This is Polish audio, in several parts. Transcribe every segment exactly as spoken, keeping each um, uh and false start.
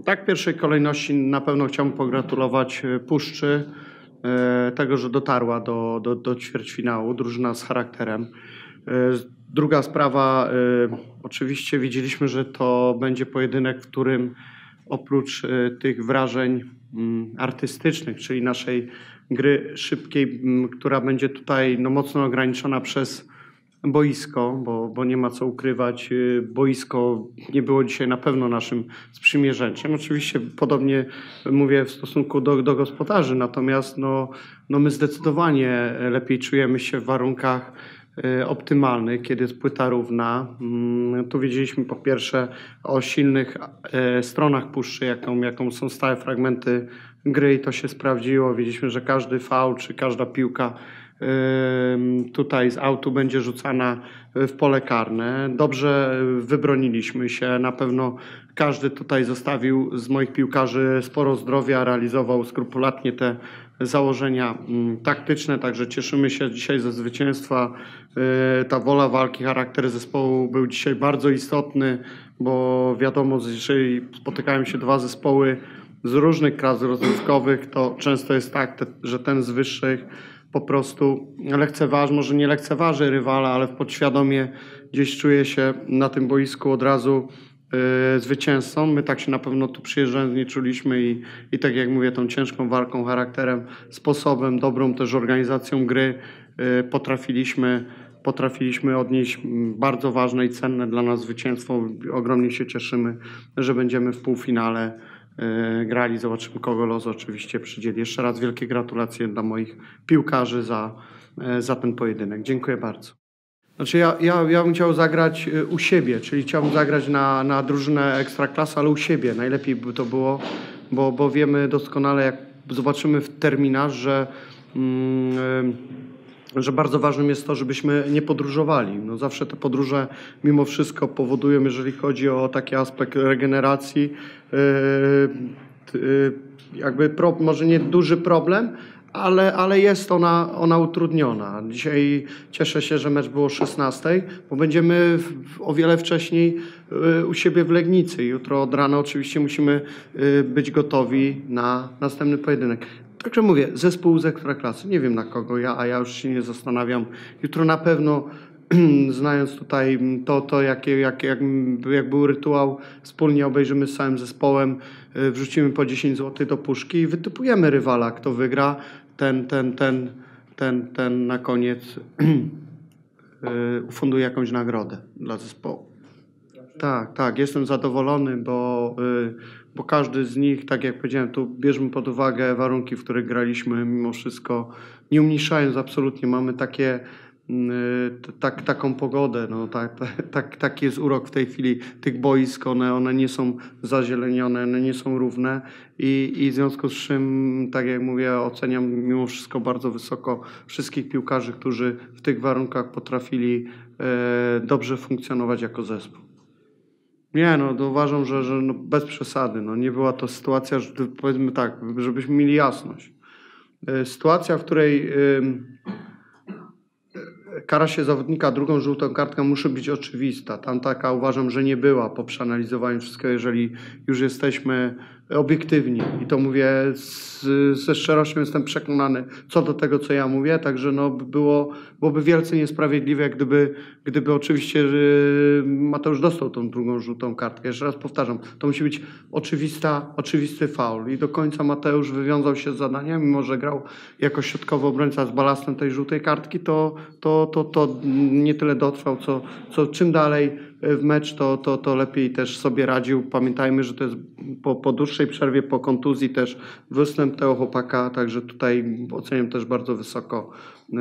Tak, w pierwszej kolejności na pewno chciałbym pogratulować Puszczy e, tego, że dotarła do, do, do ćwierćfinału, drużyna z charakterem. E, Druga sprawa, e, oczywiście wiedzieliśmy, że to będzie pojedynek, w którym oprócz e, tych wrażeń m, artystycznych, czyli naszej gry szybkiej, m, która będzie tutaj no, mocno ograniczona przez boisko, bo, bo nie ma co ukrywać. Boisko nie było dzisiaj na pewno naszym sprzymierzeńcem. Oczywiście podobnie mówię w stosunku do, do gospodarzy, natomiast no, no my zdecydowanie lepiej czujemy się w warunkach optymalnych, kiedy jest płyta równa. Tu wiedzieliśmy po pierwsze o silnych stronach Puszczy, jaką, jaką są stałe fragmenty gry i to się sprawdziło. Wiedzieliśmy, że każdy faul czy każda piłka tutaj z autu będzie rzucana w pole karne. Dobrze wybroniliśmy się. Na pewno każdy tutaj zostawił z moich piłkarzy sporo zdrowia, realizował skrupulatnie te założenia taktyczne, także cieszymy się dzisiaj ze zwycięstwa. Ta wola walki, charakter zespołu był dzisiaj bardzo istotny, bo wiadomo, że jeżeli spotykają się dwa zespoły z różnych klas rozrywkowych, to często jest tak, że ten z wyższych po prostu lekceważy, może nie lekceważy rywala, ale podświadomie gdzieś czuje się na tym boisku od razu yy, zwycięzcą. My tak się na pewno tu przyjeżdżając nie czuliśmy i, i tak jak mówię, tą ciężką walką, charakterem, sposobem, dobrą też organizacją gry yy, potrafiliśmy, potrafiliśmy odnieść bardzo ważne i cenne dla nas zwycięstwo. Ogromnie się cieszymy, że będziemy w półfinale grali. Zobaczymy, kogo los oczywiście przydzieli. Jeszcze raz wielkie gratulacje dla moich piłkarzy za, za ten pojedynek. Dziękuję bardzo. Znaczy ja, ja, ja bym chciał zagrać u siebie, czyli chciałbym zagrać na, na drużynę Ekstraklasy, ale u siebie. Najlepiej by to było, bo, bo wiemy doskonale, jak zobaczymy w terminarz, że mm, że bardzo ważnym jest to, żebyśmy nie podróżowali. No zawsze te podróże mimo wszystko powodują, jeżeli chodzi o taki aspekt regeneracji, yy, yy, jakby pro, może nie duży problem, ale, ale jest ona, ona utrudniona. Dzisiaj cieszę się, że mecz było o szesnastej, bo będziemy w, w, o wiele wcześniej yy, u siebie w Legnicy. Jutro od rana oczywiście musimy yy, być gotowi na następny pojedynek. Także mówię, zespół z Ekstraklasy, nie wiem na kogo ja, a ja już się nie zastanawiam. Jutro na pewno, znając tutaj to, to jakie, jak, jak, jak był rytuał, wspólnie obejrzymy z całym zespołem, wrzucimy po dziesięć złotych do puszki i wytypujemy rywala, kto wygra, ten, ten, ten, ten, ten na koniec ufunduje jakąś nagrodę dla zespołu. Tak, tak, jestem zadowolony, bo, bo każdy z nich, tak jak powiedziałem, tu bierzmy pod uwagę warunki, w których graliśmy, mimo wszystko, nie umniejszając absolutnie, mamy takie, tak, taką pogodę, no, tak, tak, taki jest urok w tej chwili tych boisk, one, one nie są zazielenione, one nie są równe i, i w związku z czym, tak jak mówię, oceniam mimo wszystko bardzo wysoko wszystkich piłkarzy, którzy w tych warunkach potrafili e, dobrze funkcjonować jako zespół. Nie, no to uważam, że, że no bez przesady. No nie była to sytuacja, że, powiedzmy tak, żebyśmy mieli jasność. Sytuacja, w której y, kara się zawodnika drugą żółtą kartką musi być oczywista. Tam taka uważam, że nie była po przeanalizowaniu wszystkiego, jeżeli już jesteśmy obiektywni. I to mówię z, ze szczerością, jestem przekonany co do tego, co ja mówię. Także no było, byłoby wielce niesprawiedliwe, gdyby, gdyby oczywiście Mateusz dostał tą drugą żółtą kartkę. Jeszcze raz powtarzam, to musi być oczywista, oczywisty faul. I do końca Mateusz wywiązał się z zadania, mimo że grał jako środkowy obrońca z balastem tej żółtej kartki, to, to, to, to nie tyle dotrwał, co, co czym dalej w mecz, to, to, to lepiej też sobie radził. Pamiętajmy, że to jest po, po dłuższej przerwie, po kontuzji też występ tego chłopaka, także tutaj oceniam też bardzo wysoko,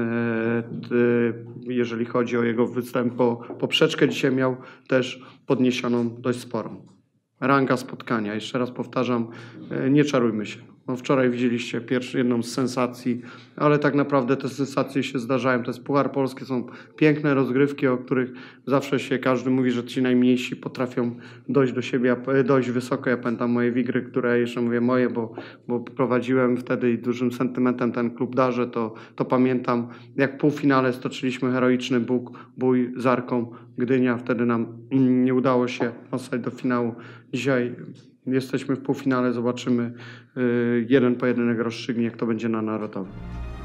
jeżeli chodzi o jego występ. Po poprzeczkę dzisiaj miał też podniesioną dość sporą. Ranga spotkania, jeszcze raz powtarzam, nie czarujmy się. No wczoraj widzieliście pierwszą, jedną z sensacji, ale tak naprawdę te sensacje się zdarzają. To jest Puchar Polski, są piękne rozgrywki, o których zawsze się każdy mówi, że ci najmniejsi potrafią dojść do siebie, dojść wysoko. Ja pamiętam moje wigry, które jeszcze mówię moje, bo, bo prowadziłem wtedy i dużym sentymentem ten klub darzę, to, to pamiętam, jak w półfinale stoczyliśmy heroiczny bóg, bój z Arką Gdynia. Wtedy nam nie udało się dostać do finału. Dzisiaj Jesteśmy w półfinale, zobaczymy. Jeden pojedynek rozstrzygnie, kto będzie na Narodowym.